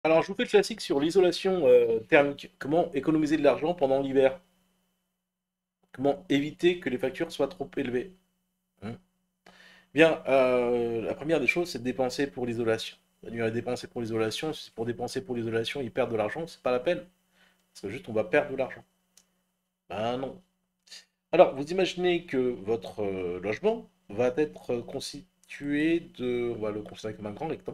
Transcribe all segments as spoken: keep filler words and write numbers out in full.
Alors, je vous fais le classique sur l'isolation euh, thermique. Comment économiser de l'argent pendant l'hiver? Comment éviter que les factures soient trop élevées? Hein. Bien, euh, la première des choses, c'est de dépenser pour l'isolation. C'est-à-dire dépenser pour l'isolation, si c'est pour dépenser pour l'isolation, ils perdent de l'argent, c'est pas la peine. Parce que juste, on va perdre de l'argent. Ben non. Alors, vous imaginez que votre euh, logement va être constitué de... On va le considérer comme un grand rectangle.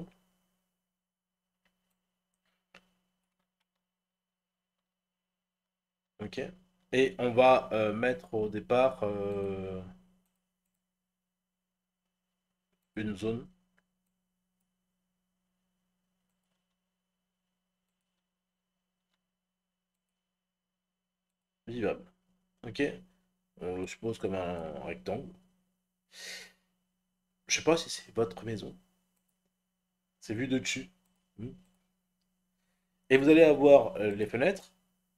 Ok. Et on va euh, mettre au départ euh, une zone vivable. Ok? On le suppose comme un rectangle. Je sais pas si c'est votre maison. C'est vu de dessus. Hmm. Et vous allez avoir euh, les fenêtres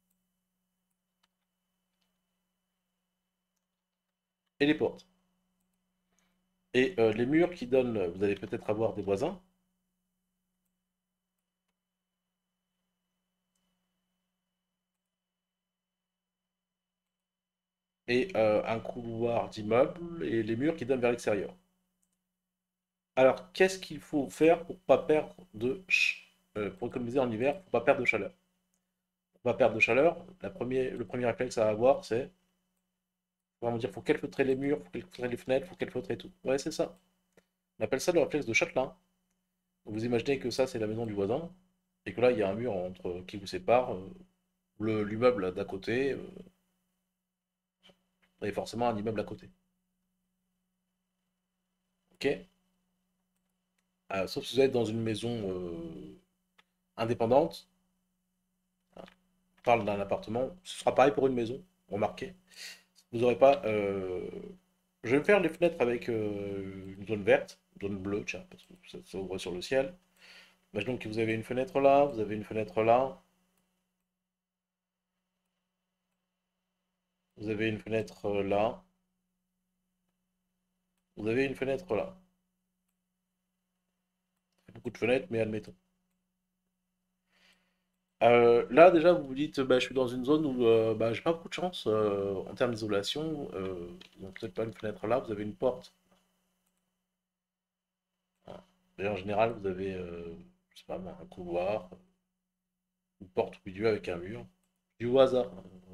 et les portes. Et euh, les murs qui donnent, vous allez peut-être avoir des voisins et euh, un couloir d'immeuble et les murs qui donnent vers l'extérieur. Alors, qu'est-ce qu'il faut faire pour pas perdre de ch- euh, pour économiser en hiver, pour pas perdre de chaleur? Pour pas perdre de chaleur, la premier- le premier réflexe à avoir, c'est vraiment dire faut calfeutrer les murs, faut calfeutrer les fenêtres, faut calfeutrer tout. Ouais, c'est ça. On appelle ça le réflexe de Châtelain. Vous imaginez que ça, c'est la maison du voisin, et que là, il y a un mur entre qui vous sépare, euh, le- l'immeuble d'à côté, euh, et forcément un immeuble à côté. Ok? Euh, sauf si vous êtes dans une maison euh, indépendante, on parle d'un appartement, ce sera pareil pour une maison, remarquez. Vous n'aurez pas. euh, Je vais faire les fenêtres avec euh, une zone verte, une zone bleue, tiens, parce que ça s'ouvre sur le ciel. Imaginons que vous avez une fenêtre là, vous avez une fenêtre là, vous avez une fenêtre euh, là, vous avez une fenêtre là. Beaucoup de fenêtres, mais admettons. Euh, là, déjà, vous vous dites, bah, je suis dans une zone où euh, bah, j'ai pas beaucoup de chance euh, en termes d'isolation. Euh, donc, peut-être pas une fenêtre là, vous avez une porte. Voilà. Et en général, vous avez, euh, je sais pas moi, un couloir, une porte au milieu avec un mur. Du au hasard.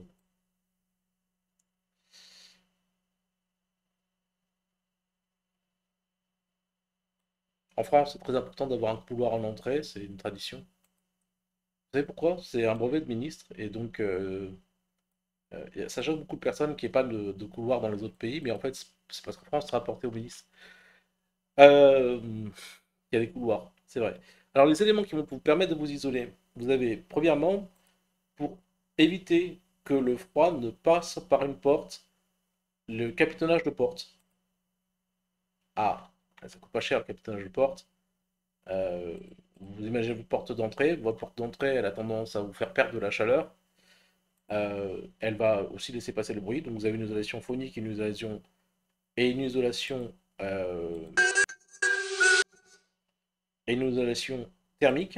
En France, c'est très important d'avoir un couloir en entrée, c'est une tradition. Vous savez pourquoi? C'est un brevet de ministre, et donc, euh, euh, ça choque beaucoup de personnes qui n'aient pas de, de couloir dans les autres pays, mais en fait, c'est c'est parce que France sera rapporté au ministre. Euh, Il y a des couloirs, c'est vrai. Alors, les éléments qui vont vous permettre de vous isoler, vous avez, premièrement, pour éviter que le froid ne passe par une porte, le capitonnage de porte. Ah, ça coûte pas cher le capitonnage de porte. Euh, vous imaginez votre porte d'entrée, votre porte d'entrée, elle a tendance à vous faire perdre de la chaleur. Euh, elle va aussi laisser passer le bruit, donc vous avez une isolation phonique, une isolation et une isolation euh, et une isolation thermique.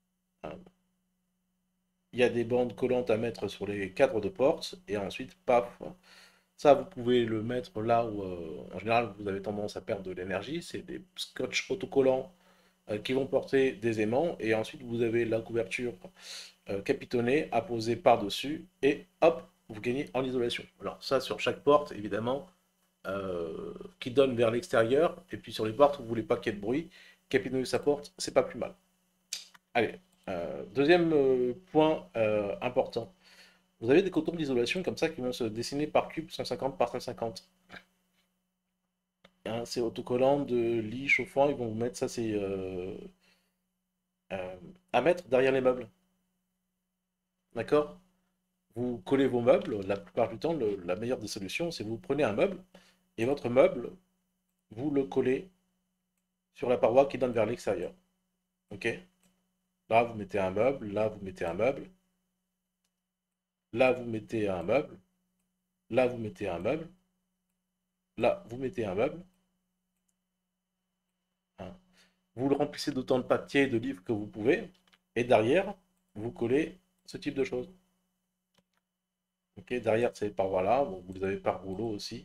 Il y a des bandes collantes à mettre sur les cadres de porte, et ensuite, paf, ça vous pouvez le mettre là où, euh, en général, vous avez tendance à perdre de l'énergie. C'est des scotch autocollants euh, qui vont porter des aimants, et ensuite vous avez la couverture euh, capitonnée à poser par-dessus, et hop, vous gagnez en isolation. Alors ça, sur chaque porte, évidemment, euh, qui donne vers l'extérieur, et puis sur les portes où vous voulez pas qu'il y ait de bruit, capitonner sa porte, c'est pas plus mal. Allez, euh, deuxième euh, point euh, important. Vous avez des cotons d'isolation comme ça qui vont se dessiner par cube cent cinquante par cent cinquante. Hein, c'est autocollant de lit chauffant, ils vont vous mettre ça, c'est euh, euh, à mettre derrière les meubles. D'accord? Vous collez vos meubles, la plupart du temps, le- la meilleure des solutions, c'est vous prenez un meuble et votre meuble, vous le collez sur la paroi qui donne vers l'extérieur. Ok? Là, vous mettez un meuble, là, vous mettez un meuble, là, vous mettez un meuble, là, vous mettez un meuble, là, vous mettez un meuble. Hein. Vous le remplissez d'autant de papier et de livres que vous pouvez. Et derrière, vous collez ce type de choses. Ok, derrière ces parois-là, bon, vous les avez par rouleau aussi,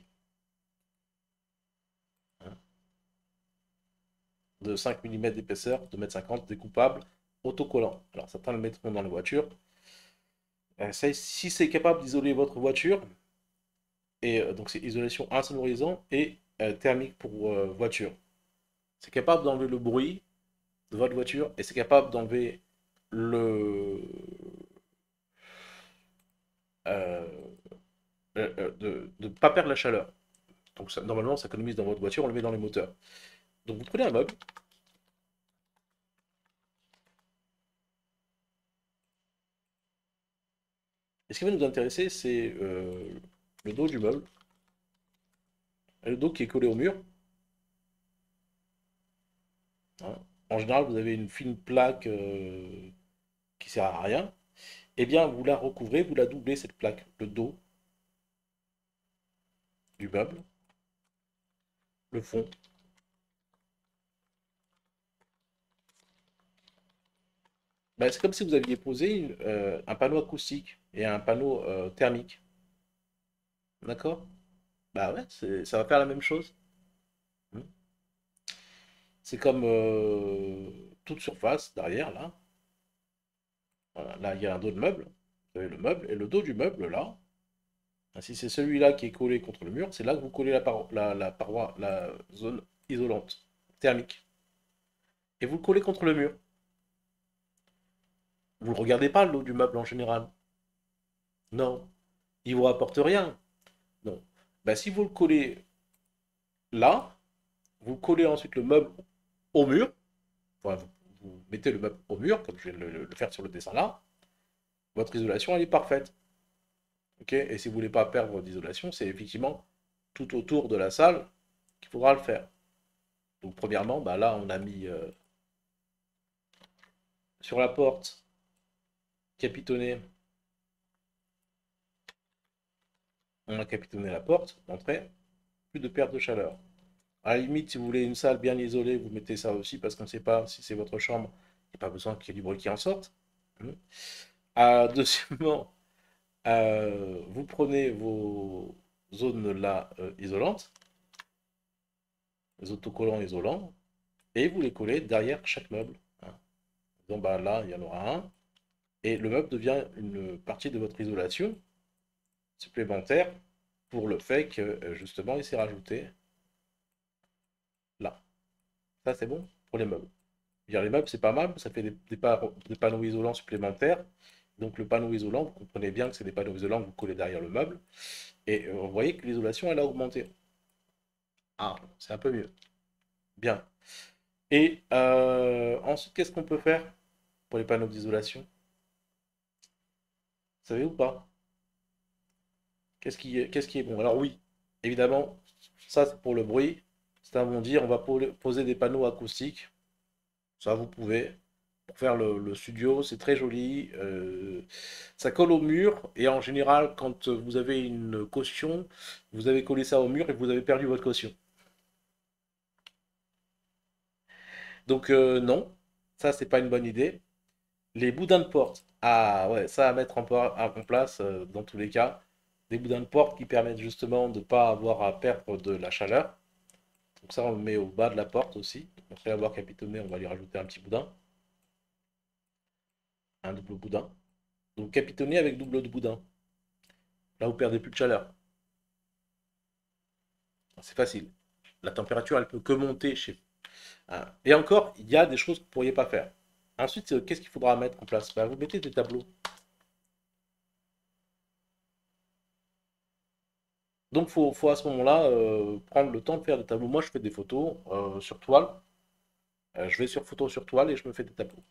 hein, de cinq millimètres d'épaisseur, deux mètres cinquante, découpable, autocollant. Alors certains le mettront dans la voiture. Euh, ça, si c'est capable d'isoler votre voiture, et euh, donc c'est isolation insonorisant et euh, thermique pour euh, voiture. C'est capable d'enlever le bruit de votre voiture et c'est capable d'enlever le euh, euh, euh, de ne pas perdre la chaleur. Donc ça, normalement, ça économise dans votre voiture, on le met dans les moteurs. Donc vous prenez un meuble. Et ce qui va nous intéresser, c'est euh, le dos du meuble. Le dos qui est collé au mur, hein. En général, vous avez une fine plaque euh, qui sert à rien. Eh bien, vous la recouvrez, vous la doublez, cette plaque, le dos du meuble, le fond. Ben, c'est comme si vous aviez posé une- euh, un panneau acoustique et un panneau euh, thermique. D'accord? Bah ouais, c'est- ça va faire la même chose. Hmm. C'est comme euh, toute surface derrière, là. Voilà, là, il y a un dos de meuble. Vous avez le meuble et le dos du meuble, là. Ah, si c'est celui-là qui est collé contre le mur, c'est là que vous collez la, paro- la, la paroi, la zone isolante thermique. Et vous le collez contre le mur. Vous ne regardez pas le dos du meuble en général. Non. Il vous rapporte rien. Non. Bah, si vous le collez là, vous collez ensuite le meuble au mur. Enfin, vous, vous mettez le meuble au mur, comme je vais le, le- le faire sur le dessin là. Votre isolation, elle est parfaite. Ok. Et si vous ne voulez pas perdre d'isolation, c'est effectivement tout autour de la salle qu'il faudra le faire. Donc, premièrement, bah là, on a mis euh, sur la porte capitonnée. On a capitonné la porte d'entrée, plus de perte de chaleur. À la limite, si vous voulez une salle bien isolée, vous mettez ça aussi parce qu'on ne sait pas si c'est votre chambre, il n'y a pas besoin qu'il y ait du bruit qui en sorte. Hmm. Ah, deuxièmement, euh, vous prenez vos zones là euh, isolantes, les autocollants isolants, et vous les collez derrière chaque meuble, hein. Donc bah, là, il y en aura un, et le meuble devient une partie de votre isolation supplémentaire pour le fait que euh, justement il s'est rajouté là. Ça, c'est bon pour les meubles. Dire les meubles, c'est pas mal, ça fait des, des pa- des panneaux isolants supplémentaires. Donc le panneau isolant, vous comprenez bien que c'est des panneaux isolants que vous collez derrière le meuble. Et euh, vous voyez que l'isolation, elle a augmenté. Ah, c'est un peu mieux. Bien. Et euh, ensuite, qu'est-ce qu'on peut faire pour les panneaux d'isolation? Vous savez ou pas? Qu'est-ce qui est, qu'est-ce qui est bon? Alors oui, évidemment, ça c'est pour le bruit. C'est vont dire, on va po- poser des panneaux acoustiques. Ça, vous pouvez. Pour faire le, le studio, c'est très joli. Euh, ça colle au mur. Et en général, quand vous avez une caution, vous avez collé ça au mur et vous avez perdu votre caution. Donc euh, non, ça, c'est pas une bonne idée. Les boudins de porte. Ah ouais, ça à mettre en, por- en place euh, dans tous les cas. Des boudins de porte qui permettent justement de ne pas avoir à perdre de la chaleur. Donc ça, on le met au bas de la porte aussi. Après avoir capitonné, on va lui rajouter un petit boudin, un double boudin. Donc capitonné avec double de boudin. Là, vous perdez plus de chaleur. C'est facile. La température, elle peut que monter chez. Hein. Et encore, il y a des choses que vous ne pourriez pas faire. Ensuite, euh, qu'est-ce qu'il faudra mettre en place? Ben, vous mettez des tableaux. Donc, il faut, faut à ce moment-là euh, prendre le temps de faire des tableaux. Moi, je fais des photos euh, sur toile. Euh, je vais sur photo sur toile et je me fais des tableaux.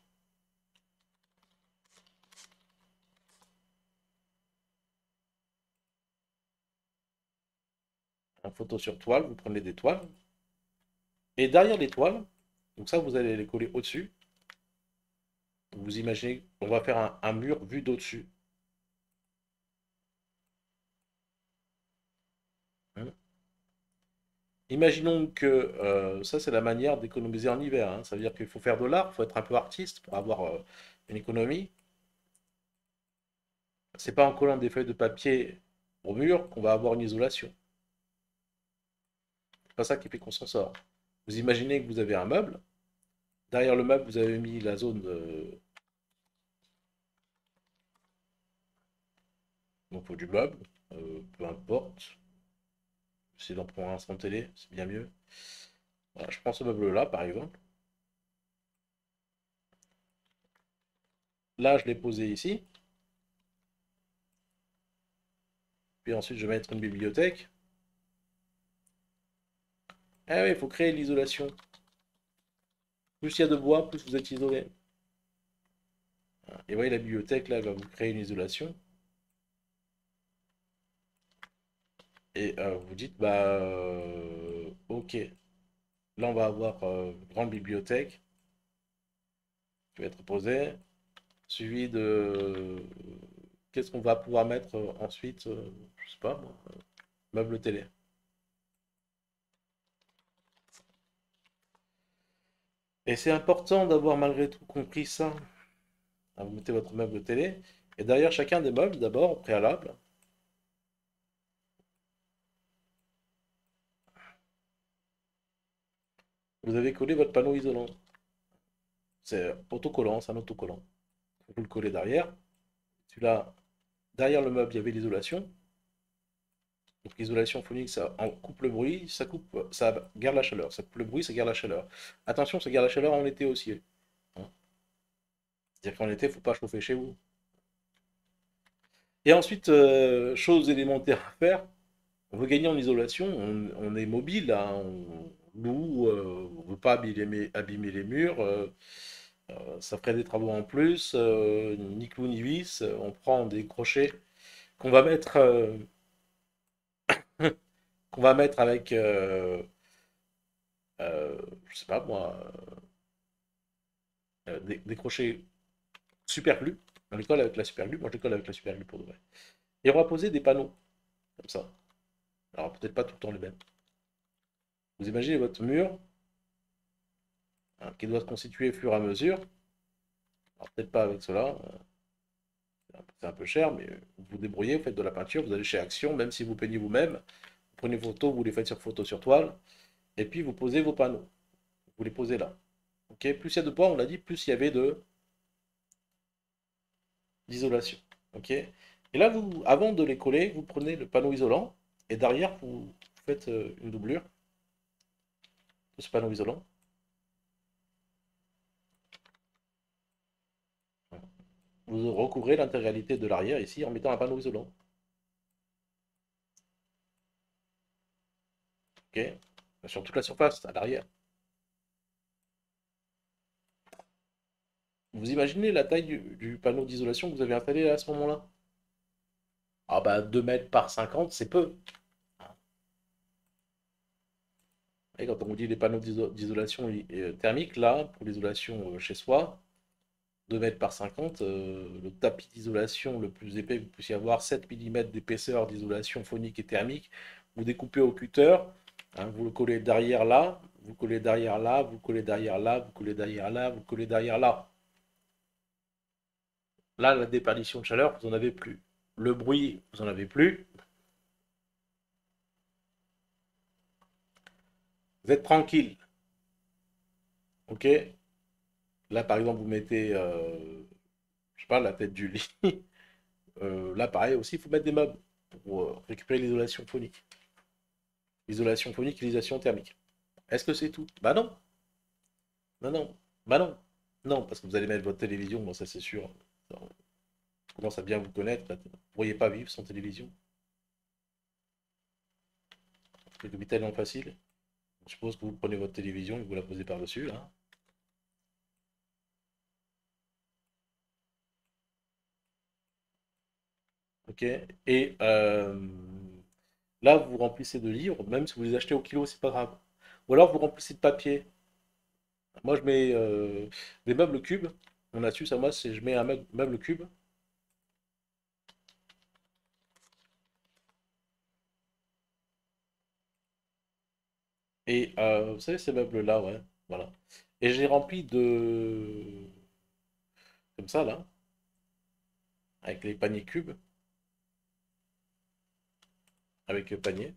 En photo sur toile, vous prenez des toiles. Et derrière les toiles, donc ça, vous allez les coller au-dessus. Vous imaginez, on va faire un, un mur vu d'au-dessus. Hein. imaginons que euh, ça, c'est la manière d'économiser en hiver, hein. Ça veut dire qu'il faut faire de l'art, il faut être un peu artiste pour avoir euh, une économie. C'est pas en collant des feuilles de papier au mur qu'on va avoir une isolation. C'est pas ça qui fait qu'on s'en sort. Vous imaginez que vous avez un meuble. Derrière le meuble, vous avez mis la zone, euh, donc faut du meuble, euh, peu importe. J'essaie d'en prendre un sans télé, c'est bien mieux. Voilà, je prends ce meuble-là, par exemple. Là, je l'ai posé ici. Puis ensuite, je vais mettre une bibliothèque. Ah oui, il faut créer l'isolation. Plus il y a de bois, plus vous êtes isolé. Et vous voyez, la bibliothèque, là, elle va vous créer une isolation. Et euh, vous dites, bah, euh, ok. Là, on va avoir euh, une grande bibliothèque qui va être posée, suivi de... Qu'est-ce qu'on va pouvoir mettre euh, ensuite euh, je sais pas, moi, euh, meuble télé. Et c'est important d'avoir malgré tout compris ça. Ah, vous mettez votre meuble télé. Et derrière chacun des meubles, d'abord, au préalable, vous avez collé votre panneau isolant. C'est autocollant, c'est un autocollant. Vous le collez derrière. Celui-là, derrière le meuble, il y avait l'isolation. Donc l'isolation phonique, ça en coupe le bruit, ça coupe, ça garde la chaleur. Ça coupe le bruit, ça garde la chaleur. Attention, ça garde la chaleur en été aussi, hein. C'est-à-dire qu'en été, il ne faut pas chauffer chez vous. Et ensuite, euh, chose élémentaire à faire, on veut gagner en isolation, on, on est mobile, hein, on loue, euh, on ne veut pas abîmer, abîmer les murs, euh, euh, ça ferait des travaux en plus, euh, ni clou ni vis, euh, on prend des crochets qu'on va mettre, euh, qu'on va mettre avec, euh, euh, je sais pas moi, euh, des, des crochets super glue. On les colle avec la super glue, moi je les colle avec la super glue pour de vrai. Et on va poser des panneaux, comme ça. Alors peut-être pas tout le temps les mêmes. Vous imaginez votre mur, hein, qui doit se constituer au fur et à mesure. Alors peut-être pas avec cela, euh, c'est un peu cher, mais vous vous débrouillez, vous faites de la peinture, vous allez chez Action, même si vous peignez vous-même, vous prenez une photo, vous les faites sur photo sur toile, et puis vous posez vos panneaux. Vous les posez là. Ok, plus il y a de poids, on l'a dit, plus il y avait de d'isolation. Ok. Et là, vous, avant de les coller, vous prenez le panneau isolant, et derrière, vous faites euh, une doublure de ce panneau isolant. Vous recouvrez l'intégralité de l'arrière ici en mettant un panneau isolant. Ok. Sur toute la surface, à l'arrière. Vous imaginez la taille du, du panneau d'isolation que vous avez installé à ce moment-là? Ah bah deux mètres par cinquante, c'est peu. Et quand on dit les panneaux d'iso- d'isolation euh, thermique, là, pour l'isolation euh, chez soi, deux mètres par cinquante, euh, le tapis d'isolation le plus épais que vous puissiez avoir, sept millimètres d'épaisseur d'isolation phonique et thermique, vous découpez au cutter, hein, vous le collez derrière là, vous collez derrière là, vous collez derrière là, vous collez derrière là, vous collez derrière là. Là, la déperdition de chaleur, vous n'en avez plus. Le bruit, vous n'en avez plus. Vous êtes tranquille. Ok? Là, par exemple, vous mettez, euh, je sais pas, la tête du lit. Euh, là, pareil aussi, il faut mettre des meubles pour euh, récupérer l'isolation phonique. L'isolation phonique et l'isolation thermique. Est-ce que c'est tout? Bah non. Non, non. Bah non. Non, parce que vous allez mettre votre télévision, bon, ça c'est sûr. On commence à bien vous connaître. Là, vous ne pourriez pas vivre sans télévision. C'est tellement facile. Je suppose que vous prenez votre télévision et vous la posez par-dessus, là. Ok? Et euh, là, vous remplissez de livres, même si vous les achetez au kilo, c'est pas grave. Ou alors vous remplissez de papier. Moi, je mets euh, des meubles cubes. Mon astuce à moi, c'est je mets un meuble, meuble cube. Et euh, vous savez, ces meubles-là, ouais, voilà. Et j'ai rempli de... Comme ça, là, avec les paniers cubes, avec le panier.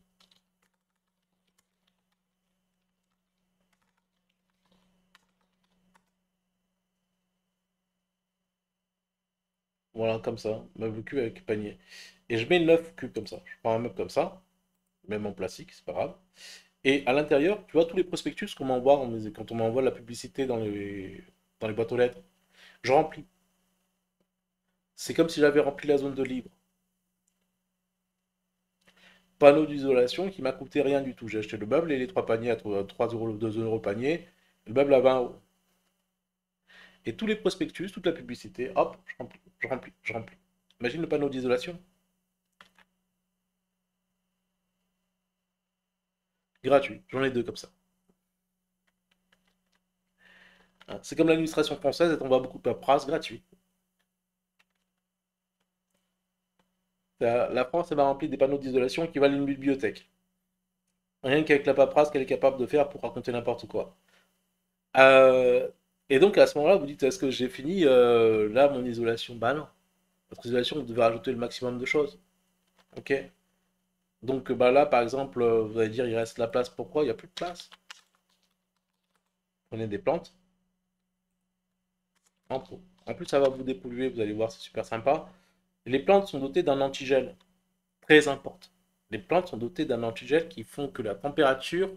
Voilà, comme ça, meuble cube avec panier. Et je mets neuf cubes comme ça. Je prends un meuble comme ça, même en plastique, c'est pas grave. Et à l'intérieur, tu vois, tous les prospectus qu'on m'envoie on me- quand on m'envoie la publicité dans les, dans les boîtes aux lettres, je remplis. C'est comme si j'avais rempli la zone de libre. Panneau d'isolation qui m'a coûté rien du tout. J'ai acheté le meuble et les trois paniers à trois euros, deux euros le panier. Le meuble à vingt euros. Et tous les prospectus, toute la publicité, hop, je remplis, je remplis, je remplis. Imagine le panneau d'isolation. Gratuit. J'en ai deux comme ça. Hein, c'est comme l'administration française, elle t'envoie beaucoup de paperasse gratuit. La la France, elle m'a rempli des panneaux d'isolation qui valent une bibliothèque. Rien qu'avec la paperasse qu'elle est capable de faire pour raconter n'importe quoi. Euh, et donc à ce moment-là, vous dites, est-ce que j'ai fini euh, là mon isolation? Bah non. Votre isolation, vous devez rajouter le maximum de choses. Ok? Donc bah là, par exemple, euh, vous allez dire, il reste la place. Pourquoi? Il n'y a plus de place. Prenez des plantes en pot. En plus, ça va vous dépolluer, vous allez voir, c'est super sympa. Les plantes sont dotées d'un antigel, très important. Les plantes sont dotées d'un antigel qui font que la température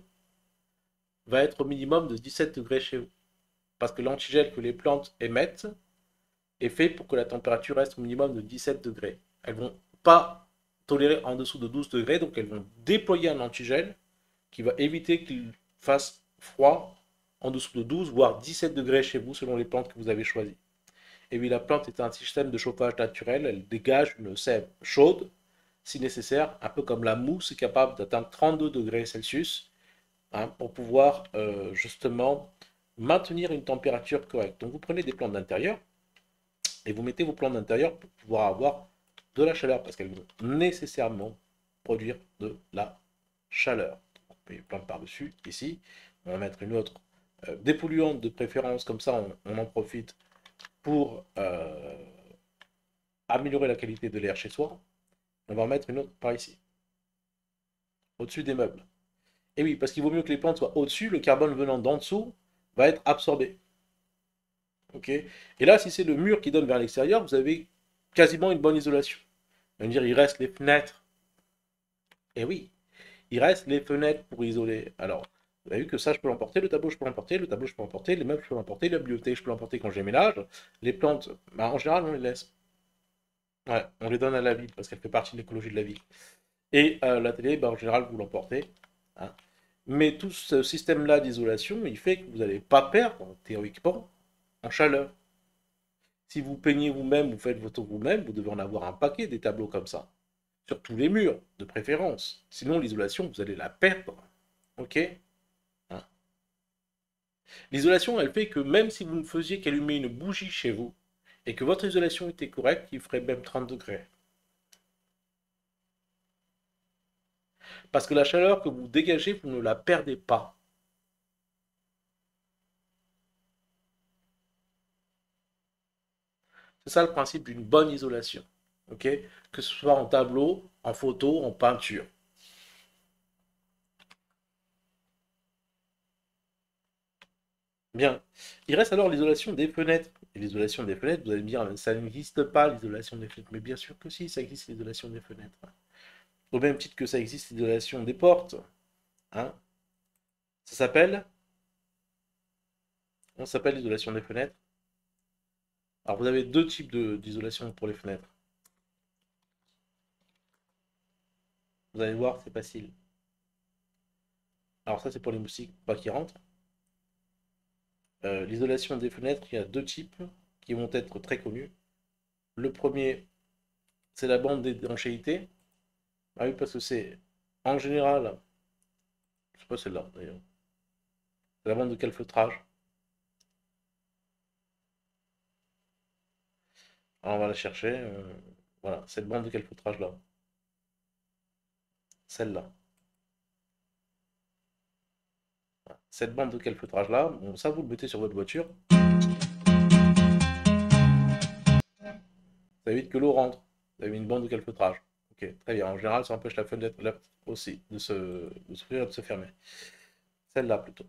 va être au minimum de dix-sept degrés chez vous. Parce que l'antigel que les plantes émettent est fait pour que la température reste au minimum de dix-sept degrés. Elles ne vont pas tolérer en dessous de douze degrés, donc elles vont déployer un antigel qui va éviter qu'il fasse froid en dessous de douze, voire dix-sept degrés chez vous, selon les plantes que vous avez choisies. Et oui, la plante est un système de chauffage naturel, elle dégage une sève chaude, si nécessaire, un peu comme la mousse est capable d'atteindre trente-deux degrés Celsius, hein, pour pouvoir euh, justement maintenir une température correcte. Donc vous prenez des plantes d'intérieur, et vous mettez vos plantes d'intérieur pour pouvoir avoir de la chaleur, parce qu'elles vont nécessairement produire de la chaleur. On met une plante par-dessus, ici, on va mettre une autre euh, dépolluante de préférence, comme ça on, on en profite pour euh, améliorer la qualité de l'air chez soi. On va en mettre une autre par ici, au-dessus des meubles. Et oui, parce qu'il vaut mieux que les plantes soient au-dessus, le carbone venant d'en dessous va être absorbé. Ok. Et là, si c'est le mur qui donne vers l'extérieur, vous avez quasiment une bonne isolation. On va dire, il reste les fenêtres. Et oui, il reste les fenêtres pour isoler. Alors, vous avez vu que ça, je peux l'emporter, le tableau, je peux l'emporter, le tableau, je peux l'emporter, les meubles, je peux l'emporter, la bibliothèque, je peux l'emporter quand je déménage. Les plantes, bah, en général, on les laisse. Ouais, on les donne à la ville parce qu'elle fait partie de l'écologie de la ville. Et euh, la télé, bah, en général, vous l'emportez. Hein. Mais tout ce système-là d'isolation, il fait que vous n'allez pas perdre, théoriquement, en chaleur. Si vous peignez vous-même, vous faites votre vous-même, vous devez en avoir un paquet des tableaux comme ça. Sur tous les murs, de préférence. Sinon, l'isolation, vous allez la perdre. Ok? Hein. L'isolation, elle fait que même si vous ne faisiez qu'allumer une bougie chez vous, et que votre isolation était correcte, il ferait même trente degrés. Parce que la chaleur que vous dégagez, vous ne la perdez pas. C'est ça le principe d'une bonne isolation. Ok? Que ce soit en tableau, en photo, en peinture. Bien. Il reste alors l'isolation des fenêtres. Et l'isolation des fenêtres, vous allez me dire, ça n'existe pas l'isolation des fenêtres. Mais bien sûr que si, ça existe l'isolation des fenêtres. Au même titre que ça existe l'isolation des portes. Hein. Ça s'appelle, on s'appelle l'isolation des fenêtres. Alors vous avez deux types de- d'isolation pour les fenêtres. Vous allez voir, c'est facile. Alors ça, c'est pour les moustiques, pas qui rentrent. Euh, l'isolation des fenêtres, il y a deux types qui vont être très connus. Le premier, c'est la bande d'étanchéité. Ah oui, parce que c'est en général, je sais pas celle-là d'ailleurs, c'est la bande de calfeutrage. Alors on va la chercher. euh, voilà, cette bande de calfeutrage-là, celle-là. cette bande de calfeutrage là, bon, ça vous le mettez sur votre voiture. Ça évite que l'eau rentre. Vous avez une bande de calfeutrage. Ok, très bien. En général, ça empêche la fenêtre là, aussi de se, de s'ouvrir et de se fermer. Celle-là plutôt.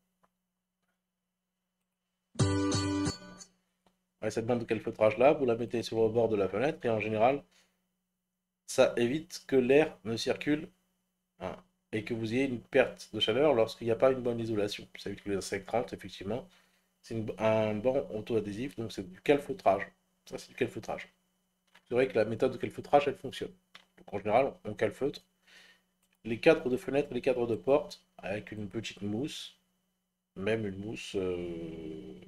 Ouais, cette bande de calfeutrage là, vous la mettez sur le bord de la fenêtre et en général, ça évite que l'air ne circule, hein, et que vous ayez une perte de chaleur lorsqu'il n'y a pas une bonne isolation. Ça évite que les insectes rentrent, effectivement. C'est une- un banc auto-adhésif, donc c'est du calfeutrage. Ça, c'est du calfeutrage. C'est vrai que la méthode de calfeutrage, elle fonctionne. Donc en général, on calfeutre les cadres de fenêtres et les cadres de porte avec une petite mousse, même une mousse euh,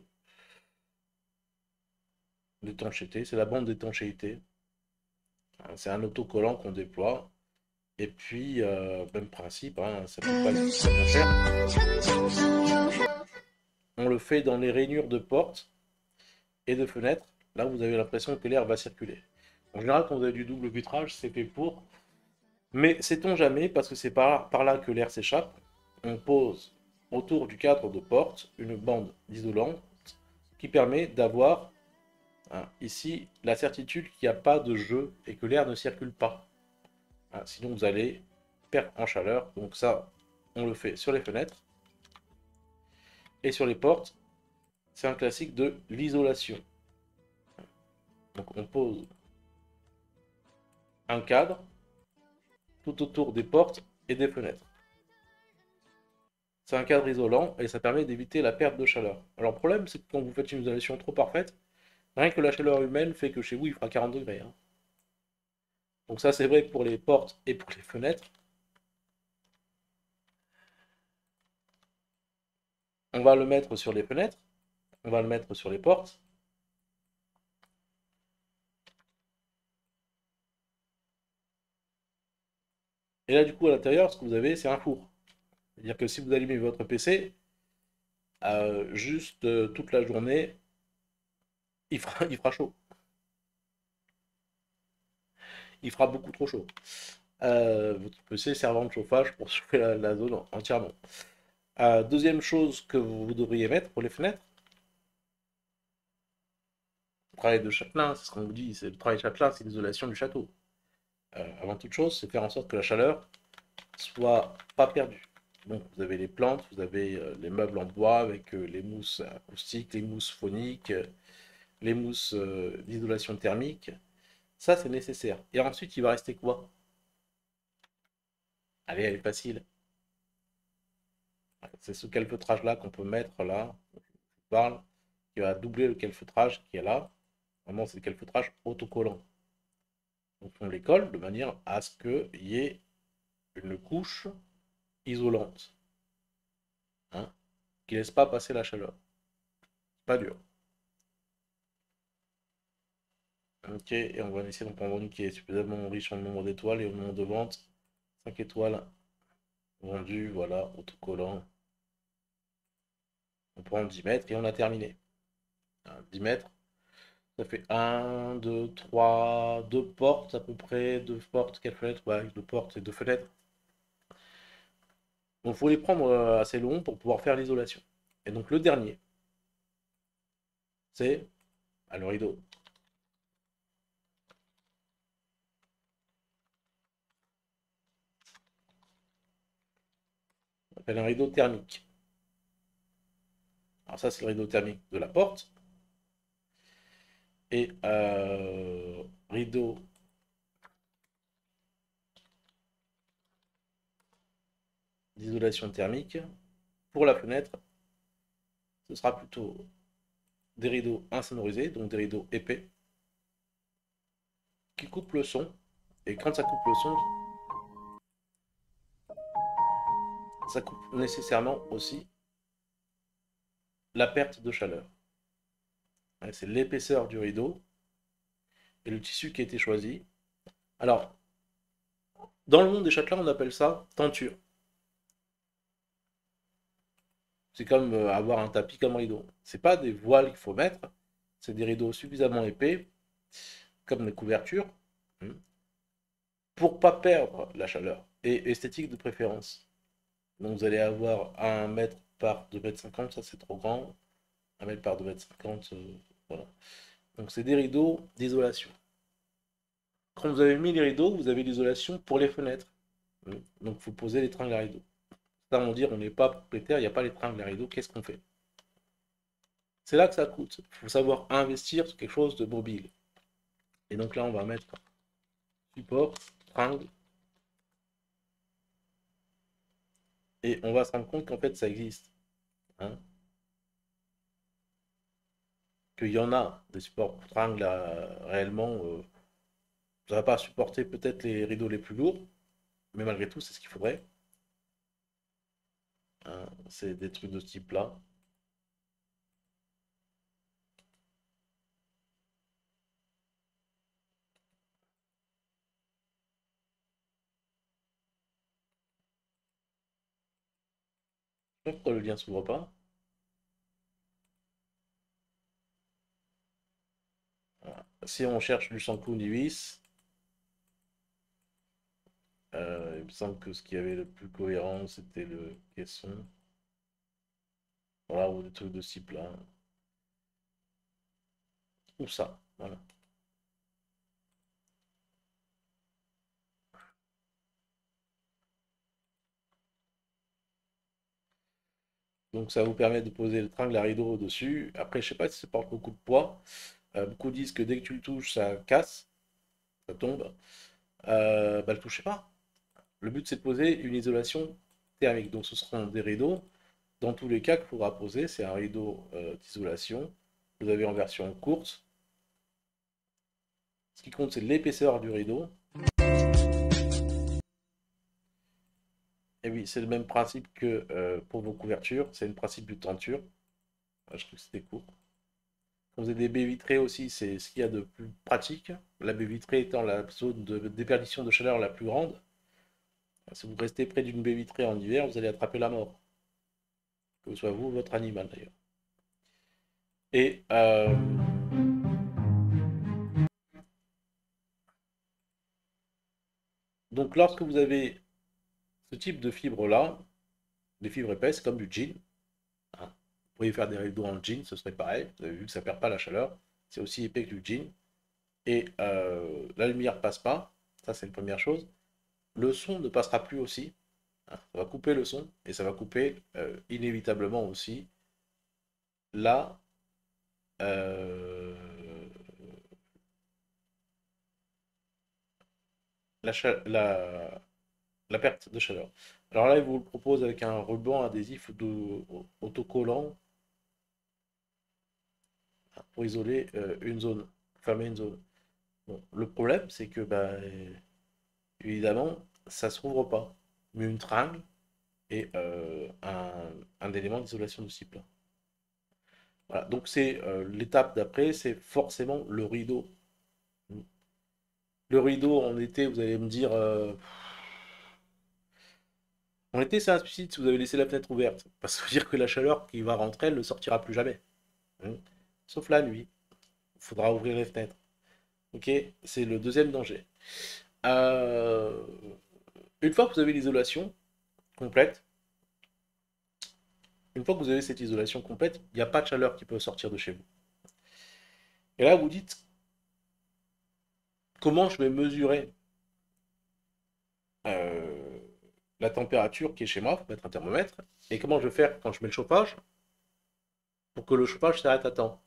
d'étanchéité. C'est la bande d'étanchéité. Hein, c'est un autocollant qu'on déploie. Et puis, euh, même principe, hein, ça coûte pas extrêmement cher. On le fait dans les rainures de porte et de fenêtres. Là, vous avez l'impression que l'air va circuler. En général, quand vous avez du double vitrage, c'est fait pour. Mais sait-on jamais, parce que c'est par, par là que l'air s'échappe, on pose autour du cadre de porte une bande isolante qui permet d'avoir, hein, ici la certitude qu'il n'y a pas de jeu et que l'air ne circule pas. Hein, sinon, vous allez perdre en chaleur. Donc ça, on le fait sur les fenêtres. Et sur les portes, c'est un classique de l'isolation. Donc on pose un cadre tout autour des portes et des fenêtres. C'est un cadre isolant et ça permet d'éviter la perte de chaleur. Alors le problème, c'est que quand vous faites une isolation trop parfaite, rien que la chaleur humaine fait que chez vous, il fera quarante degrés. Hein. Donc ça, c'est vrai pour les portes et pour les fenêtres. On va le mettre sur les fenêtres, on va le mettre sur les portes. Et là, du coup, à l'intérieur, ce que vous avez, c'est un four. C'est-à-dire que si vous allumez votre P C, euh, juste euh, toute la journée, il fera, il fera chaud. Il fera beaucoup trop chaud. Euh, votre P C servant de chauffage pour chauffer la, la zone entièrement. Euh, deuxième chose que vous devriez mettre pour les fenêtres, le travail de châtelain, c'est ce qu'on vous dit, c'est le travail de châtelain, c'est l'isolation du château. Euh, avant toute chose, c'est faire en sorte que la chaleur soit pas perdue. Donc vous avez les plantes, vous avez euh, les meubles en bois avec euh, les mousses acoustiques, les mousses phoniques, euh, les mousses euh, d'isolation thermique. Ça, c'est nécessaire. Et ensuite, il va rester quoi? Allez, elle est facile. C'est ce calfeutrage-là qu'on peut mettre là, je vous parle, qui va doubler le calfeutrage qui est là. Vraiment, c'est le calfeutrage autocollant. Donc on les colle de manière à ce qu'il y ait une couche isolante, hein, qui ne laisse pas passer la chaleur. Pas dur. Ok, et on va essayer d'en prendre une qui est suffisamment riche en nombre d'étoiles et au nombre de ventes. cinq étoiles vendues, voilà, autocollant. On prend dix mètres et on a terminé. Hein, dix mètres, ça fait un, deux, trois, deux portes à peu près, deux portes, quelle fenêtre? Ouais, deux portes et deux fenêtres. Donc il faut les prendre euh, assez longs pour pouvoir faire l'isolation. Et donc le dernier, c'est ah, le rideau. On appelle un rideau thermique. Alors ça, c'est le rideau thermique de la porte. Et euh, rideau d'isolation thermique. Pour la fenêtre, ce sera plutôt des rideaux insonorisés, donc des rideaux épais, qui coupent le son. Et quand ça coupe le son, ça coupe nécessairement aussi la perte de chaleur. C'est l'épaisseur du rideau et le tissu qui a été choisi. Alors, dans le monde des châtelains, on appelle ça tenture. C'est comme euh, avoir un tapis comme rideau. C'est pas des voiles qu'il faut mettre, c'est des rideaux suffisamment épais, comme les couvertures, hein, pour pas perdre la chaleur et esthétique de préférence. Donc vous allez avoir un mètre par deux mètres cinquante, ça c'est trop grand. un mètre par deux mètres cinquante, euh, voilà. Donc c'est des rideaux d'isolation. Quand vous avez mis les rideaux, vous avez l'isolation pour les fenêtres. Donc vous posez les tringles à rideaux. Ça, on dire on n'est pas propriétaire, il n'y a pas les tringles à rideaux, qu'est-ce qu'on fait? C'est là que ça coûte. Il faut savoir investir sur quelque chose de mobile. Et donc là, on va mettre support, tringle, et on va se rendre compte qu'en fait, ça existe. Hein, qu'il y en a des supports pour tringle à- réellement. Euh, ça va pas supporter peut-être les rideaux les plus lourds, mais malgré tout, c'est ce qu'il faudrait. Hein, c'est des trucs de ce type-là. Je sais pas pourquoi le lien s'ouvre pas. Voilà. Si on cherche du Sanku Nivis, euh, il me semble que ce qui avait le plus cohérent, c'était le caisson. Voilà, ou des trucs de ce type-là. Ou ça, voilà. Donc ça vous permet de poser le tringle à rideau au-dessus. Après, je sais pas si ça porte beaucoup de poids. Euh, beaucoup disent que dès que tu le touches, ça casse, ça tombe. Euh, bah le touchez pas. Le but c'est de poser une isolation thermique. Donc ce seront des rideaux. Dans tous les cas qu'il faudra poser, c'est un rideau euh, d'isolation. Vous avez en version courte. Ce qui compte, c'est l'épaisseur du rideau. Et oui, c'est le même principe que euh, pour vos couvertures. C'est le principe du tenture. Ah, je trouve que c'était court. Quand vous avez des baies vitrées aussi, c'est ce qu'il y a de plus pratique. La baie vitrée étant la zone de déperdition de chaleur la plus grande. Si vous restez près d'une baie vitrée en hiver, vous allez attraper la mort. Que ce soit vous ou votre animal d'ailleurs. Et euh, donc lorsque vous avez ce type de fibre-là, des fibres épaisses comme du jean, hein, vous pourriez faire des rideaux en jean, ce serait pareil. Vous avez vu que ça ne perd pas la chaleur. C'est aussi épais que du jean. Et euh, la lumière passe pas. Ça, c'est une première chose. Le son ne passera plus aussi. Hein, ça va couper le son et ça va couper euh, inévitablement aussi la, euh, la, la, la perte de chaleur. Alors là, il vous le propose avec un ruban adhésif de, autocollant pour isoler euh, une zone, fermer une zone. Bon, le problème, c'est que, bah, évidemment, ça ne s'ouvre pas. Mais une tringle est euh, un, un élément d'isolation de ce type-là. Voilà, donc c'est euh, l'étape d'après, c'est forcément le rideau. Le rideau en été, vous allez me dire, euh, en été c'est un suicide si vous avez laissé la fenêtre ouverte, parce que ça veut dire que la chaleur qui va rentrer, elle ne sortira plus jamais. Hein. Sauf la nuit, il faudra ouvrir les fenêtres. Ok, c'est le deuxième danger. Euh, Une fois que vous avez l'isolation complète, une fois que vous avez cette isolation complète, il n'y a pas de chaleur qui peut sortir de chez vous. Et là, vous dites, comment je vais mesurer euh, la température qui est chez moi, il faut mettre un thermomètre, et comment je vais faire quand je mets le chauffage pour que le chauffage s'arrête à temps.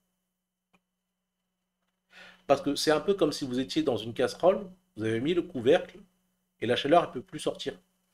Parce que c'est un peu comme si vous étiez dans une casserole, vous avez mis le couvercle, et la chaleur ne peut plus sortir.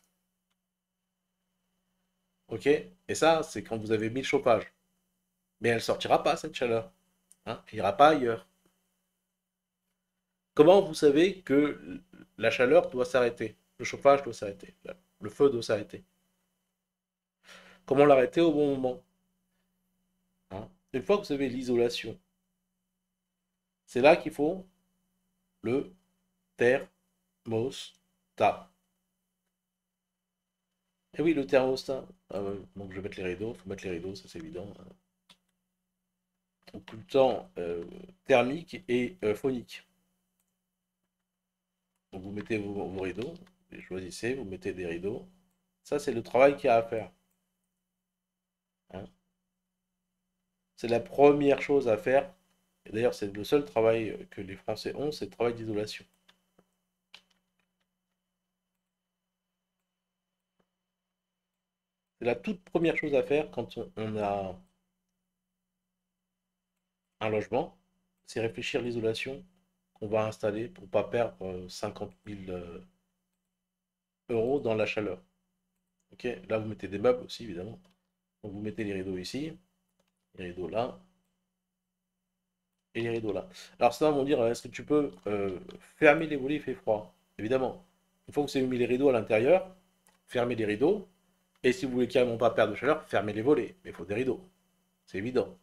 Ok? Et ça, c'est quand vous avez mis le chauffage. Mais elle ne sortira pas, cette chaleur. Hein, elle n'ira pas ailleurs. Comment vous savez que la chaleur doit s'arrêter? Le chauffage doit s'arrêter. Le feu doit s'arrêter. Comment l'arrêter au bon moment? Hein. Une fois que vous avez l'isolation, c'est là qu'il faut le thermostat. Et oui, le thermostat. Ah ouais, donc je vais mettre les rideaux. Il faut mettre les rideaux, ça c'est évident. Hein. Donc tout le temps euh, thermique et euh, phonique. Donc vous mettez vos, vos rideaux, vous les choisissez, vous mettez des rideaux. Ça, c'est le travail qu'il y a à faire. Hein. C'est la première chose à faire. Et d'ailleurs, c'est le seul travail que les Français ont, c'est le travail d'isolation. C'est la toute première chose à faire quand on, on a un logement, c'est réfléchir l'isolation qu'on va installer pour ne pas perdre euh, cinquante mille euh, euros dans la chaleur. Ok, là vous mettez des meubles aussi évidemment. Donc vous mettez les rideaux ici, les rideaux là et les rideaux là. Alors certains vont dire, est-ce que tu peux euh, fermer les volets, il fait froid? Évidemment. Une fois que vous avez mis les rideaux à l'intérieur, fermez les rideaux. Et si vous voulez carrément pas perdre de chaleur, fermez les volets. Mais il faut des rideaux. C'est évident.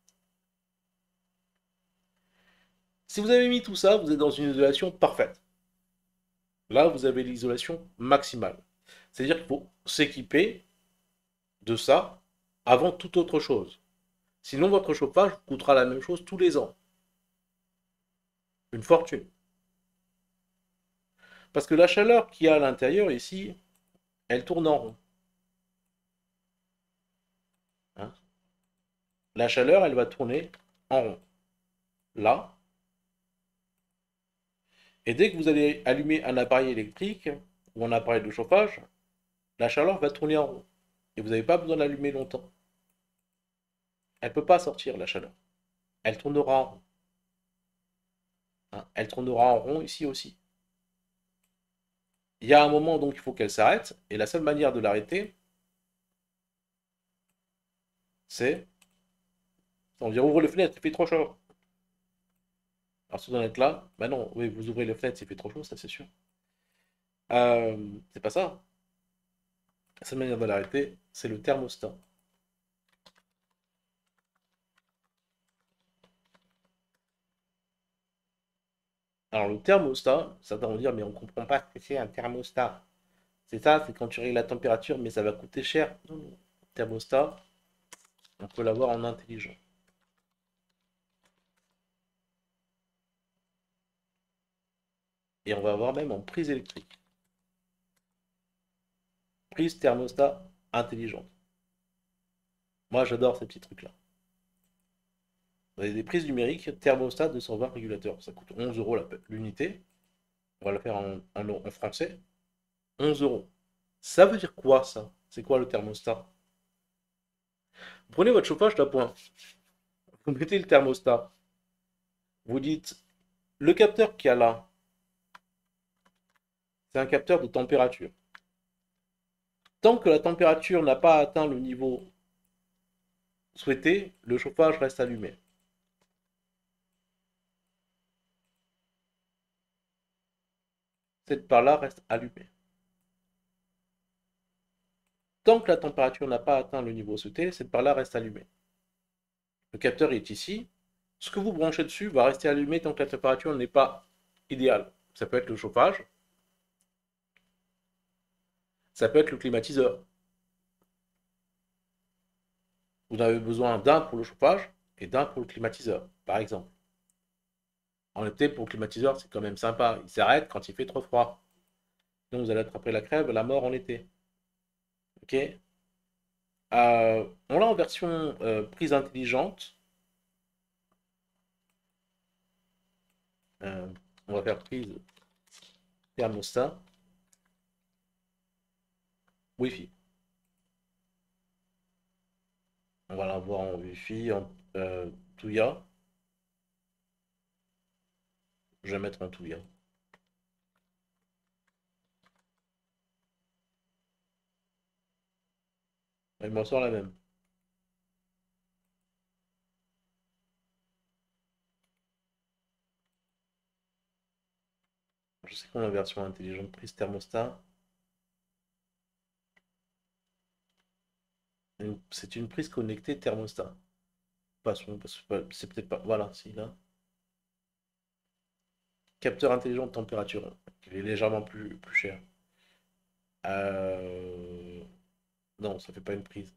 Si vous avez mis tout ça, vous êtes dans une isolation parfaite. Là, vous avez l'isolation maximale. C'est-à-dire qu'il faut s'équiper de ça avant toute autre chose. Sinon, votre chauffage coûtera la même chose tous les ans. Une fortune. Parce que la chaleur qu'il y a à l'intérieur ici, elle tourne en rond. Hein. La chaleur, elle va tourner en rond. Là. Et dès que vous allez allumer un appareil électrique ou un appareil de chauffage, la chaleur va tourner en rond. Et vous n'avez pas besoin de l'allumer longtemps. Elle ne peut pas sortir, la chaleur. Elle tournera en rond. Hein. Elle tournera en rond ici aussi. Il y a un moment donc il faut qu'elle s'arrête. Et la seule manière de l'arrêter, c'est on dit ouvre les fenêtres, il fait trop chaud. Alors si vous en êtes là, bah non, oui, vous ouvrez les fenêtres, il fait trop chaud, ça c'est sûr. Euh, c'est pas ça. La seule manière de l'arrêter, c'est le thermostat. Alors le thermostat, certains vont dire, mais on comprend pas ce que c'est un thermostat. C'est ça, c'est quand tu règles la température, mais ça va coûter cher. Non, non. Thermostat, on peut l'avoir en intelligent. Et on va avoir même en prise électrique. Prise thermostat intelligente. Moi, j'adore ces petits trucs-là. Vous avez des prises numériques, thermostat deux cent vingt régulateurs. Ça coûte onze euros l'unité. On va le faire en, en, en français. onze euros. Ça veut dire quoi, ça? C'est quoi le thermostat? Vous prenez votre chauffage d'appoint. Vous mettez le thermostat. Vous dites, le capteur qu'il y a là, c'est un capteur de température. Tant que la température n'a pas atteint le niveau souhaité, le chauffage reste allumé. Cette part-là reste allumée. Tant que la température n'a pas atteint le niveau souhaité, cette part-là reste allumée. Le capteur est ici. Ce que vous branchez dessus va rester allumé tant que la température n'est pas idéale. Ça peut être le chauffage, ça peut être le climatiseur. Vous avez besoin d'un pour le chauffage et d'un pour le climatiseur, par exemple. En été, pour le climatiseur, c'est quand même sympa. Il s'arrête quand il fait trop froid. Donc vous allez attraper la crève, la mort en été. Ok. Euh, on l'a en version euh, prise intelligente. Euh, on va faire prise thermostat Wi-Fi. On va l'avoir en Wi-Fi, en euh, Touya. Je vais mettre en Touya. Il m'en sort la même. Je sais qu'on a la version intelligente prise thermostat. C'est une prise connectée thermostat. Pas son, c'est peut-être pas. Voilà, si là. Capteur intelligent de température. Il est légèrement plus, plus cher. Euh, Non, ça fait pas une prise.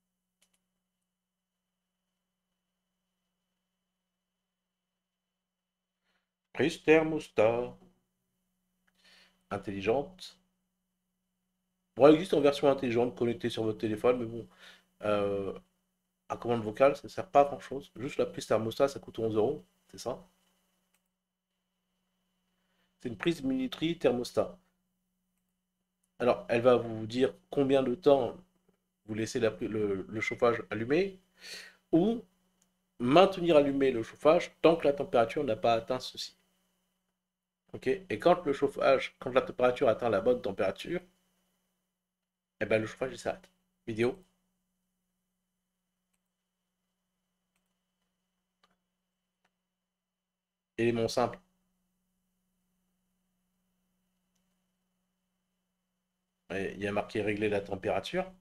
Prise thermostat intelligente. Bon, elle existe en version intelligente connectée sur votre téléphone, mais bon. euh, à commande vocale, ça ne sert pas à grand-chose. Juste la prise thermostat, ça coûte onze euros, c'est ça? C'est une prise minuterie thermostat. Alors, elle va vous dire combien de temps vous laissez la- le, le chauffage allumé ou maintenir allumé le chauffage tant que la température n'a pas atteint ceci. Ok. Et quand le chauffage, quand la température atteint la bonne température, eh ben, le chauffage il s'arrête. Vidéo. Élément simple. Ouais, il y a marqué régler la température.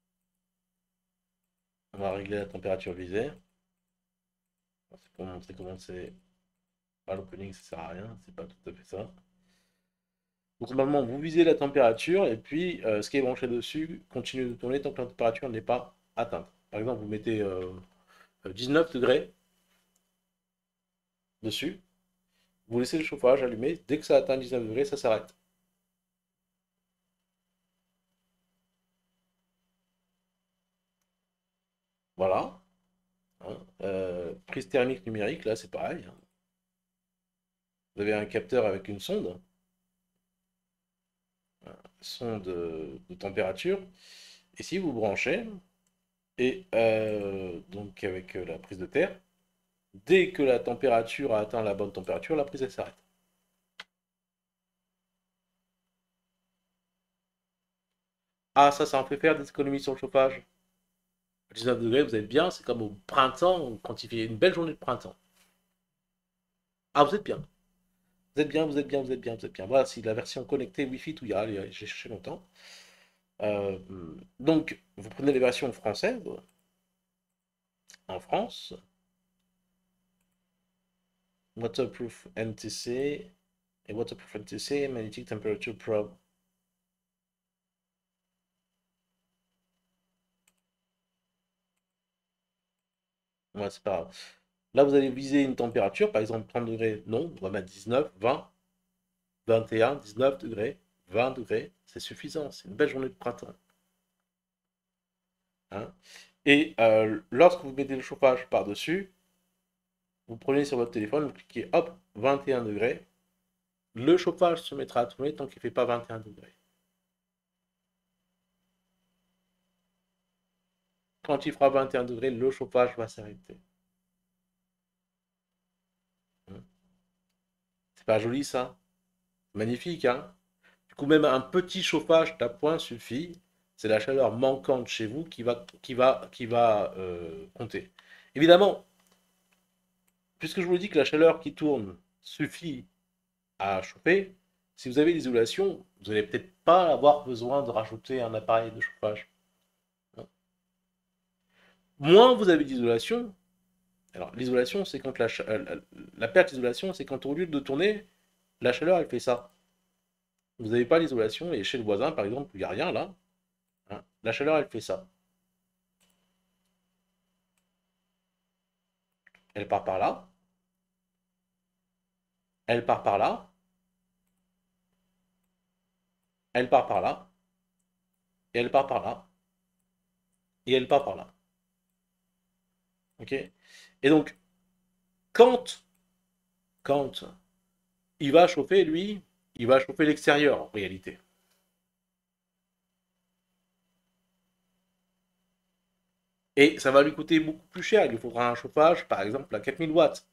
On va régler la température visée. C'est pour montrer comment c'est. Pas l'opening, ça sert à rien. C'est pas tout à fait ça. Donc normalement, vous visez la température et puis euh, ce qui est branché dessus continue de tourner tant que la température n'est pas atteinte. Par exemple, vous mettez euh, dix-neuf degrés dessus, vous laissez le chauffage allumé, dès que ça atteint dix-neuf degrés, ça s'arrête. Voilà. Hein. Euh, prise thermique numérique, là c'est pareil. Hein. Vous avez un capteur avec une sonde, sonde de, de température, et si vous branchez, et euh, donc avec euh, la prise de terre, dès que la température a atteint la bonne température, la prise elle s'arrête. Ah, ça, ça en fait faire des économies sur le chauffage. À dix-neuf degrés, vous êtes bien, c'est comme au printemps, quand il fait une belle journée de printemps. Ah, vous êtes bien. Vous êtes bien, vous êtes bien, vous êtes bien, vous êtes bien. Voilà, c'est la version connectée Wi-Fi, tout y a, j'ai cherché longtemps. Euh, donc, vous prenez les versions françaises, en France, Waterproof N T C, et Waterproof N T C, Magnetic Temperature Probe. Ouais, c'est pas grave. Là, vous allez viser une température, par exemple trente degrés, non, on va mettre dix-neuf, vingt, vingt et un, dix-neuf degrés, vingt degrés, c'est suffisant, c'est une belle journée de printemps. Hein. Et euh, lorsque vous mettez le chauffage par-dessus, vous prenez sur votre téléphone, vous cliquez, hop, vingt et un degrés, le chauffage se mettra à tourner tant qu'il ne fait pas vingt et un degrés. Quand il fera vingt et un degrés, le chauffage va s'arrêter. Hein. C'est pas joli ça? Magnifique, hein? Du coup, même un petit chauffage d'appoint suffit. C'est la chaleur manquante chez vous qui va, qui va, qui va euh, compter. Évidemment, puisque je vous dis que la chaleur qui tourne suffit à chauffer, si vous avez l'isolation, vous n'allez peut-être pas avoir besoin de rajouter un appareil de chauffage. Hein. Moins vous avez d'isolation, alors l'isolation, c'est quand la, la, la perte d'isolation, c'est quand au lieu de tourner, la chaleur, elle fait ça. Vous n'avez pas l'isolation, et chez le voisin, par exemple, il n'y a rien là. Hein, la chaleur, elle fait ça. Elle part par là, elle part par là, elle part par là, et elle part par là, et elle part par là. Ok. Et donc, quand, quand il va chauffer, lui, il va chauffer l'extérieur en réalité. Et ça va lui coûter beaucoup plus cher. Il lui faudra un chauffage, par exemple, à quatre mille watts.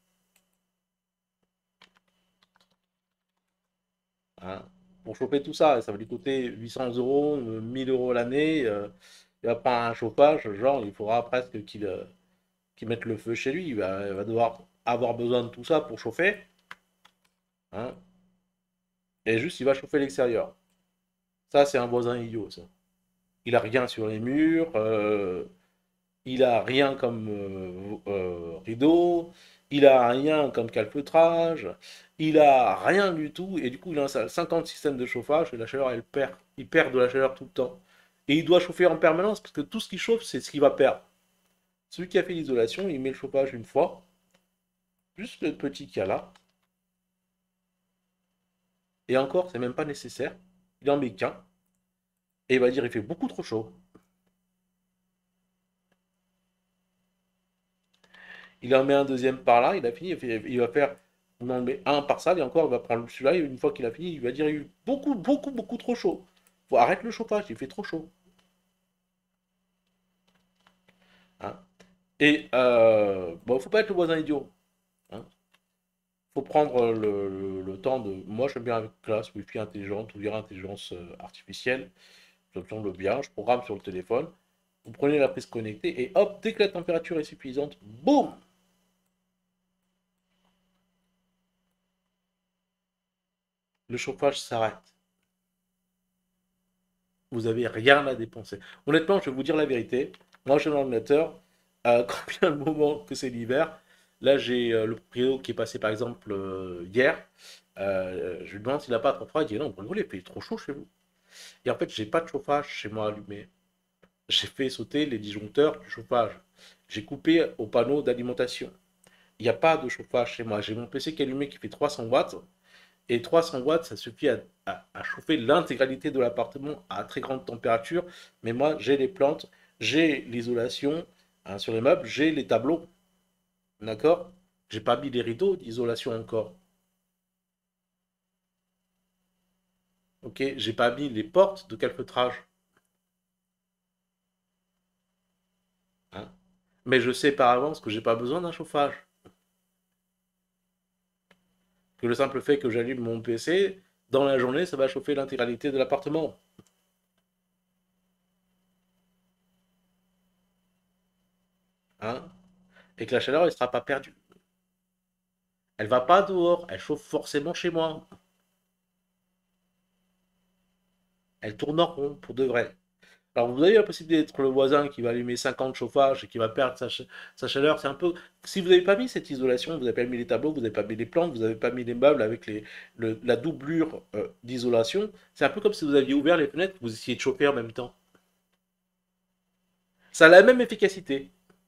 Hein. Pour chauffer tout ça, ça va lui coûter huit cents euros, mille euros l'année. Euh, il va prendre un chauffage, genre, il faudra presque qu'il euh, qu'il mette le feu chez lui. Il va, il va devoir avoir besoin de tout ça pour chauffer. Hein. Et juste, il va chauffer l'extérieur. Ça, c'est un voisin idiot, ça. Il a rien sur les murs, euh, il a rien comme euh, euh, rideau, il a rien comme calfeutrage, il a rien du tout, et du coup, il installe cinquante systèmes de chauffage, et la chaleur, elle perd. Il perd de la chaleur tout le temps. Et il doit chauffer en permanence, parce que tout ce qui chauffe, c'est ce qu'il va perdre. Celui qui a fait l'isolation, il met le chauffage une fois, juste le petit qu'il y a là, et encore, c'est même pas nécessaire. Il en met qu'un, et il va dire, il fait beaucoup trop chaud. il en met un deuxième par là, il a fini, il fait- il va faire, on en met un par ça, et encore, il va prendre celui-là, et une fois qu'il a fini, il va dire, il est beaucoup, beaucoup, beaucoup trop chaud. Faut arrêter le chauffage, il fait trop chaud. Hein. Et, euh, bon, faut pas être le voisin idiot. Hein. Faut prendre le, le- le temps de. Moi, j'aime bien avec classe, Wi-Fi intelligente, ou bien intelligence euh, artificielle. Ça me semble bien. Je programme sur le téléphone. Vous prenez la prise connectée et hop, dès que la température est suffisante, boum, le chauffage s'arrête. Vous n'avez rien à dépenser. Honnêtement, je vais vous dire la vérité. Moi, j'ai un ordinateur. Euh, quand vient le moment que c'est l'hiver, là, j'ai euh, le propriétaire qui est passé, par exemple, euh, hier. Euh, je lui demande s'il n'a pas trop froid. Il dit non, vous il fait trop chaud chez vous. Et en fait, j'ai pas de chauffage chez moi allumé. J'ai fait sauter les disjoncteurs du chauffage. J'ai coupé au panneau d'alimentation. Il n'y a pas de chauffage chez moi. J'ai mon P C qui est allumé qui fait trois cents watts. Et trois cents watts, ça suffit à, à- à chauffer l'intégralité de l'appartement à très grande température. Mais moi, j'ai les plantes, j'ai l'isolation hein, sur les meubles, j'ai les tableaux. D'accord. J'ai pas mis les rideaux d'isolation encore. Ok. J'ai pas mis les portes de calfeutrage. Hein. Mais je sais par avance que j'ai pas besoin d'un chauffage. Que le simple fait que j'allume mon P C, dans la journée, ça va chauffer l'intégralité de l'appartement. Hein. Et que la chaleur, elle ne sera pas perdue. Elle va pas dehors, elle chauffe forcément chez moi. Elle tourne en rond pour de vrai. Alors vous avez la possibilité d'être le voisin qui va allumer cinquante chauffages et qui va perdre sa, ch- sa chaleur. C'est un peu. Si vous n'avez pas mis cette isolation, vous n'avez pas mis les tableaux, vous n'avez pas mis les plantes, vous n'avez pas mis les meubles avec les, le- la doublure euh, d'isolation, c'est un peu comme si vous aviez ouvert les fenêtres, vous essayez de chauffer en même temps. Ça a la même efficacité.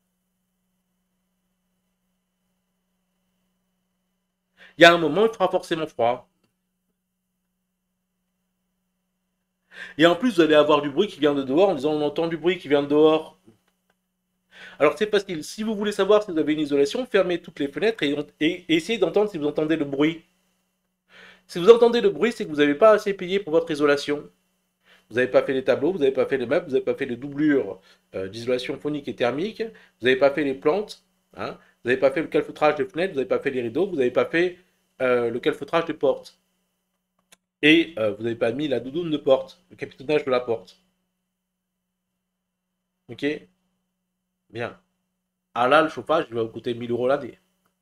Il y a un moment, il fera forcément froid. Et en plus, vous allez avoir du bruit qui vient de dehors en disant on entend du bruit qui vient de dehors. Alors c'est facile. Si vous voulez savoir si vous avez une isolation, fermez toutes les fenêtres et, et essayez d'entendre si vous entendez le bruit. Si vous entendez le bruit, c'est que vous n'avez pas assez payé pour votre isolation. Vous n'avez pas fait les tableaux, vous n'avez pas fait les meubles, vous n'avez pas fait les doublures euh, d'isolation phonique et thermique, vous n'avez pas fait les plantes, hein, vous n'avez pas fait le calfeutrage des fenêtres, vous n'avez pas fait les rideaux, vous n'avez pas fait euh, le calfeutrage des portes. Et euh, vous n'avez pas mis la doudoune de porte, le capitonnage de la porte. Ok. Bien. Ah là, le chauffage, il va vous coûter mille euros l'année.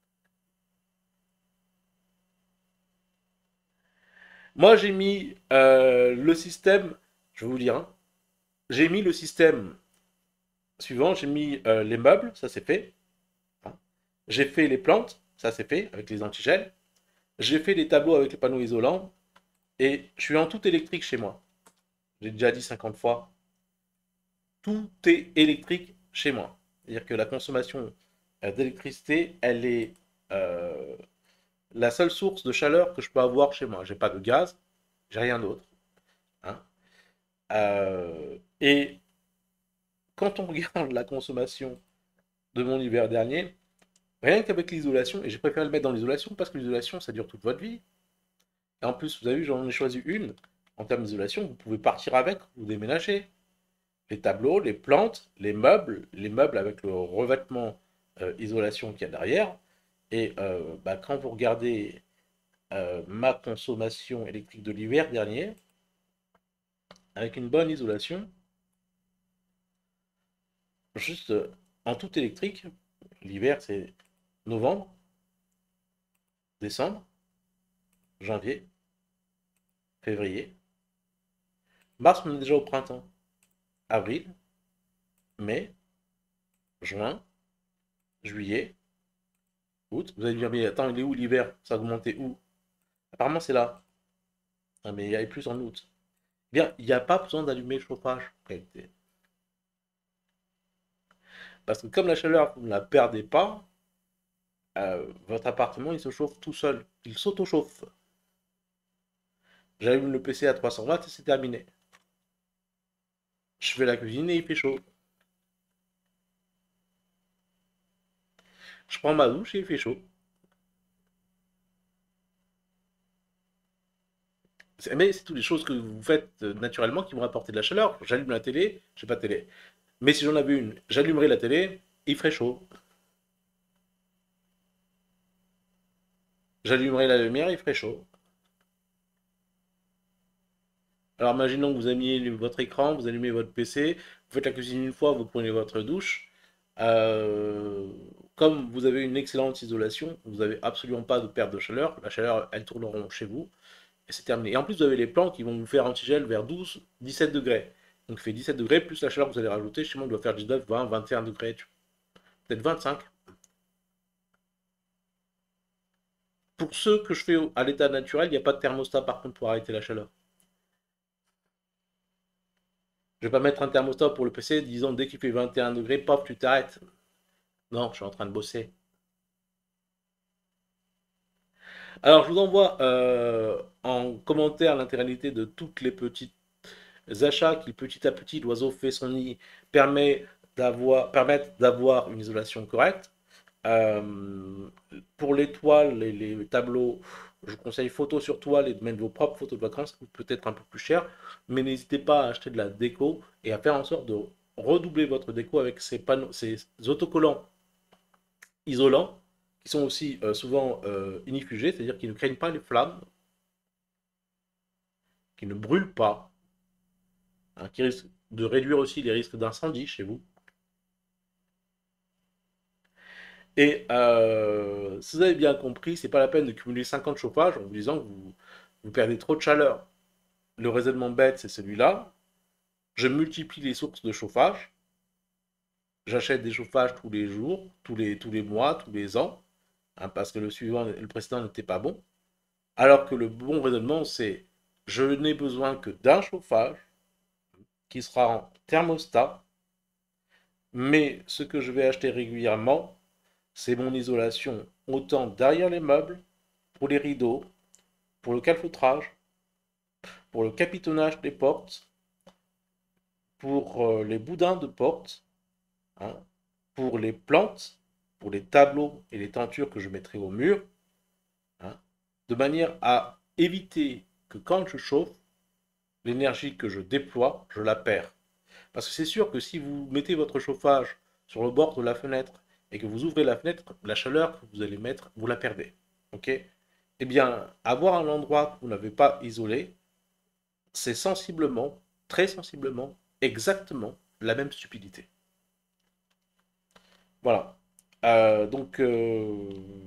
Moi, j'ai mis euh, le système, je vais vous dire, hein, j'ai mis le système suivant, j'ai mis euh, les meubles, ça c'est fait. Hein. J'ai fait les plantes, ça c'est fait, avec les antigels. J'ai fait les tableaux avec les panneaux isolants. Et je suis en tout électrique chez moi. J'ai déjà dit cinquante fois. Tout est électrique chez moi. C'est-à-dire que la consommation euh, d'électricité, elle est euh, la seule source de chaleur que je peux avoir chez moi. J'ai pas de gaz, j'ai rien d'autre. Hein. Euh, et quand on regarde la consommation de mon hiver dernier, rien qu'avec l'isolation, et j'ai préféré le mettre dans l'isolation parce que l'isolation, ça dure toute votre vie. Et en plus, vous avez vu, j'en ai choisi une. En termes d'isolation, vous pouvez partir avec ou déménager. Les tableaux, les plantes, les meubles, les meubles avec le revêtement euh, isolation qu'il y a derrière. Et euh, bah, quand vous regardez euh, ma consommation électrique de l'hiver dernier, avec une bonne isolation, juste euh, en tout électrique, l'hiver c'est novembre, décembre, janvier, février, mars on est déjà au printemps, avril, mai, juin, juillet, août. Vous allez me dire, mais attends, il est où l'hiver? Ça a augmenté où? Apparemment c'est là. Ah, mais il y a plus en août. Bien, il n'y a pas besoin d'allumer le chauffage, en réalité. Parce que comme la chaleur, vous ne la perdez pas, euh, votre appartement, il se chauffe tout seul. Il s'auto-chauffe. J'allume le P C à trois cents watts et c'est terminé. Je fais la cuisine et il fait chaud. Je prends ma douche et il fait chaud. C'est- Mais c'est toutes les choses que vous faites euh, naturellement qui vont apporter de la chaleur. J'allume la télé, j'ai pas de télé. Mais si j'en avais une, j'allumerais la télé, il ferait chaud. J'allumerais la lumière, il ferait chaud. Alors imaginons que vous allumez votre écran, vous allumez votre P C, vous faites la cuisine une fois, vous prenez votre douche. Euh, Comme vous avez une excellente isolation, vous n'avez absolument pas de perte de chaleur. La chaleur, elle tourneront chez vous et c'est terminé. Et en plus, vous avez les plans qui vont vous faire antigel vers douze, dix-sept degrés. Donc il fait dix-sept degrés plus la chaleur que vous allez rajouter. Chez moi, il doit faire dix-neuf, vingt, vingt et un degrés, peut-être vingt-cinq. Pour ceux que je fais à l'état naturel, il n'y a pas de thermostat par contre pour arrêter la chaleur. Je ne vais pas mettre un thermostat pour le P C, disons dès qu'il fait vingt et un degrés, paf, tu t'arrêtes. Non, je suis en train de bosser. Alors, je vous envoie euh, en commentaire l'intégralité de toutes les petits achats qui, petit à petit, l'oiseau fait son nid, permet d'avoir, permettent d'avoir une isolation correcte. Euh, pour les toiles et les tableaux, je vous conseille photo sur toile et de mettre vos propres photos de vacances, peut-être un peu plus cher, mais n'hésitez pas à acheter de la déco et à faire en sorte de redoubler votre déco avec ces panneaux, ces autocollants isolants qui sont aussi euh, souvent euh, inifugés, c'est-à-dire qu'ils ne craignent pas les flammes, qui ne brûlent pas, hein, qui risquent de réduire aussi les risques d'incendie chez vous. Et euh, si vous avez bien compris, c'est pas la peine de cumuler cinquante chauffages en vous disant que vous, vous perdez trop de chaleur. Le raisonnement bête, c'est celui-là. Je multiplie les sources de chauffage. J'achète des chauffages tous les jours, tous les, tous les mois, tous les ans, hein, parce que le suivant, le précédent n'était pas bon. Alors que le bon raisonnement, c'est je n'ai besoin que d'un chauffage qui sera en thermostat, mais ce que je vais acheter régulièrement, c'est mon isolation autant derrière les meubles, pour les rideaux, pour le calfeutrage, pour le capitonnage des portes, pour euh, les boudins de porte, hein, pour les plantes, pour les tableaux et les tentures que je mettrai au mur, hein, de manière à éviter que quand je chauffe, l'énergie que je déploie, je la perds. Parce que c'est sûr que si vous mettez votre chauffage sur le bord de la fenêtre et que vous ouvrez la fenêtre, la chaleur que vous allez mettre, vous la perdez. Ok? Eh bien, avoir un endroit que vous n'avez pas isolé, c'est sensiblement, très sensiblement, exactement la même stupidité. Voilà. Euh, donc, euh,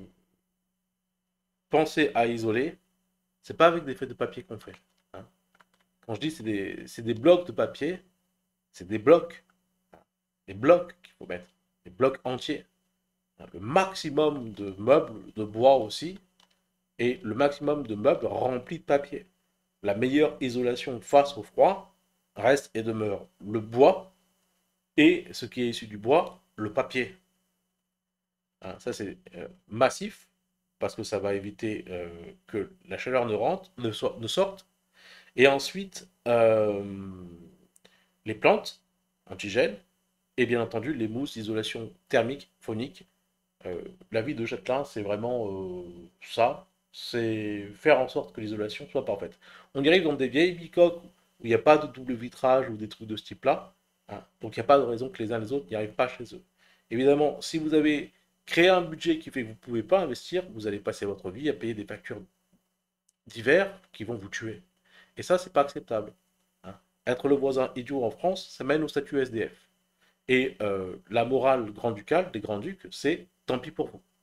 pensez à isoler. C'est pas avec des feuilles de papier qu'on fait, hein. Quand je dis c'est des, c'est des blocs de papier, c'est des blocs, des blocs qu'il faut mettre, des blocs entiers. Le maximum de meubles de bois aussi, et le maximum de meubles remplis de papier. La meilleure isolation face au froid reste et demeure le bois et ce qui est issu du bois, le papier. Hein, ça c'est euh, massif parce que ça va éviter euh, que la chaleur ne rentre, ne, so ne sorte. Et ensuite, euh, les plantes antigènes et bien entendu les mousses d'isolation thermique, phonique. Euh, la vie de châtelain, c'est vraiment euh, ça, c'est faire en sorte que l'isolation soit parfaite. On y arrive dans des vieilles bicoques où il n'y a pas de double vitrage ou des trucs de ce type-là, hein, donc il n'y a pas de raison que les uns les autres n'y arrivent pas chez eux. Évidemment, si vous avez créé un budget qui fait que vous ne pouvez pas investir, vous allez passer votre vie à payer des factures divers qui vont vous tuer. Et ça, c'est pas acceptable, hein. Être le voisin idiot en France, ça mène au statut S D F. Et euh, la morale grand-ducale des grands-ducs, c'est tant pis pour vous.